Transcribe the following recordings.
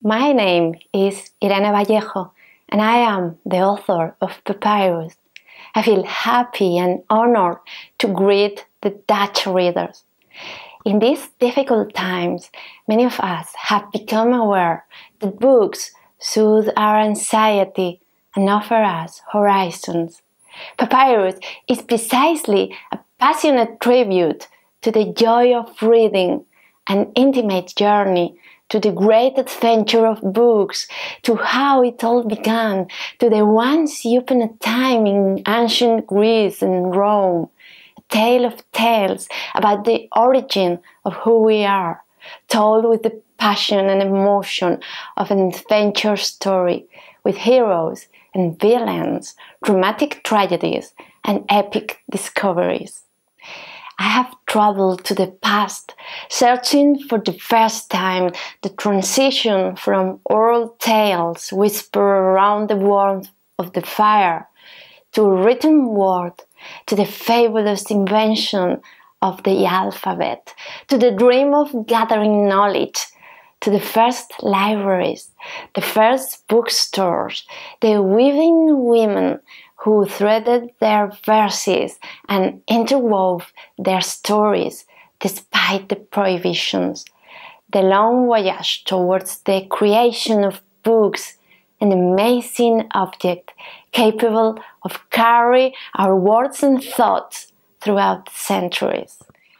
My name is Irene Vallejo, and I am the author of Papyrus. I feel happy and honored to greet the Dutch readers. In these difficult times, many of us have become aware that books soothe our anxiety and offer us horizons. Papyrus is precisely a passionate tribute to the joy of reading, an intimate journey to the great adventure of books, to how it all began, to the once upon time in ancient Greece and Rome, a tale of tales about the origin of who we are, told with the passion and emotion of an adventure story, with heroes and villains, dramatic tragedies, and epic discoveries. I have traveled to the past, searching for the first time the transition from oral tales whispered around the warmth of the fire to a written word, to the fabulous invention of the alphabet, to the dream of gathering knowledge, to the first libraries, the first bookstores, the weaving women who threaded their verses and interwove their stories despite the prohibitions, the long voyage towards the creation of books, an amazing object capable of carrying our words and thoughts throughout the centuries.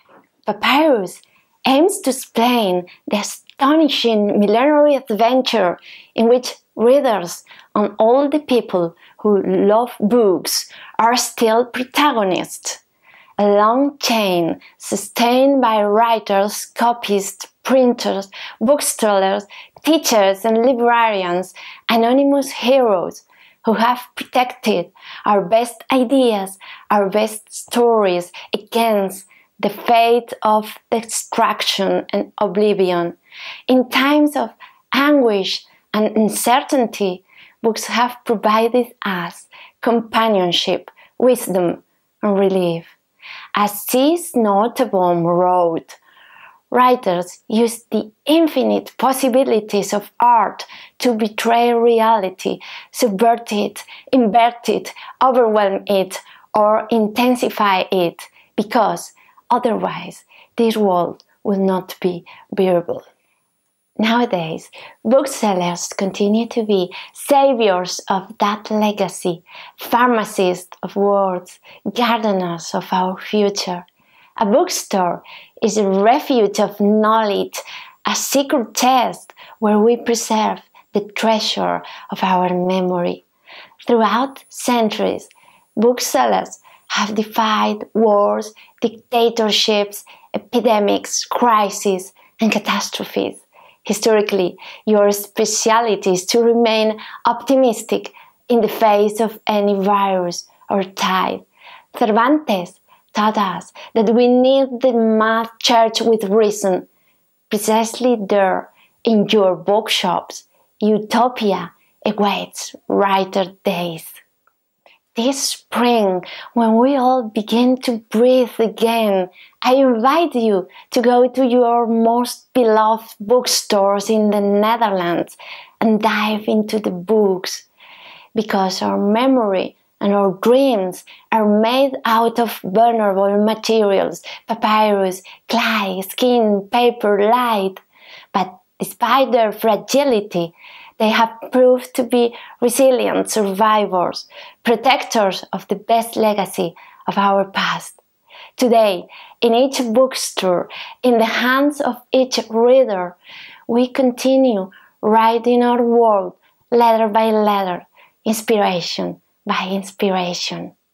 Papyrus aims to explain the astonishing millenary adventure in which readers and all the people who love books are still protagonists. A long chain sustained by writers, copyists, printers, booksellers, teachers and librarians, anonymous heroes who have protected our best ideas, our best stories against the fate of extraction and oblivion. In times of anguish and uncertainty, books have provided us companionship, wisdom, and relief. As C.S. Nottebohm wrote, writers use the infinite possibilities of art to betray reality, subvert it, invert it, overwhelm it, or intensify it, because otherwise this world would not be bearable. Nowadays, booksellers continue to be saviors of that legacy, pharmacists of words, gardeners of our future. A bookstore is a refuge of knowledge, a secret chest where we preserve the treasure of our memory. Throughout centuries, booksellers have defied wars, dictatorships, epidemics, crises, and catastrophes. Historically, your specialty is to remain optimistic in the face of any virus or tide. Cervantes taught us that we need the mad church with reason. Precisely there, in your bookshops, utopia awaits brighter days. This spring, when we all begin to breathe again, I invite you to go to your most beloved bookstores in the Netherlands and dive into the books, because our memory and our dreams are made out of vulnerable materials, papyrus, clay, skin, paper, light. But despite their fragility, they have proved to be resilient survivors, protectors of the best legacy of our past. Today, in each bookstore, in the hands of each reader, we continue writing our world letter by letter, inspiration by inspiration.